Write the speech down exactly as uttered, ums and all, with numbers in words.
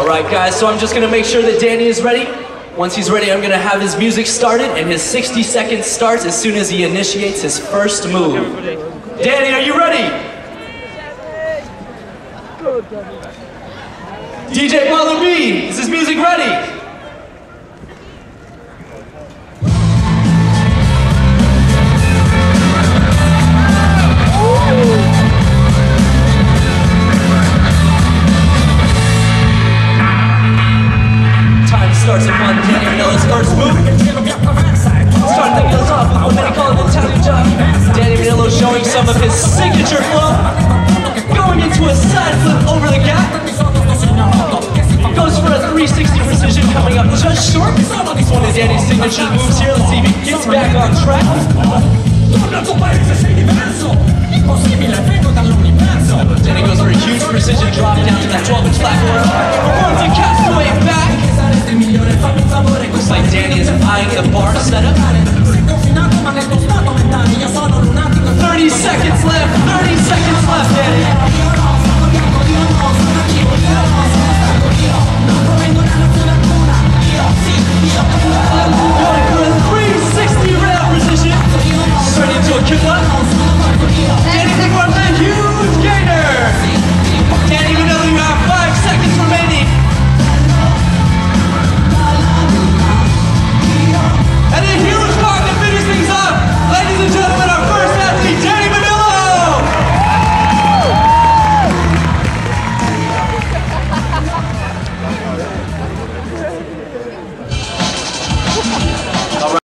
Alright guys, so I'm just gonna make sure that Danny is ready. Once he's ready, I'm gonna have his music started, and his sixty seconds starts as soon as he initiates his first move. Danny, are you ready? D J Baller B, is his music ready? Starts at one, Danny Manilo's first move. Start the wheels off with what many call an Italian job. Danny Manilo showing some of his signature flow. Going into a side flip over the gap. Goes for a three sixty precision, coming up just short. It's one of Danny's signature moves here. Let's see if he gets back on track. Danny goes for a huge precision drop down to that twelve inch platform. Performs a castaway back. Looks like Danny is eyeing the bar setup. thirty seconds left, thirty seconds left, Danny. Going for a three sixty rail precision. Straight into a kick up.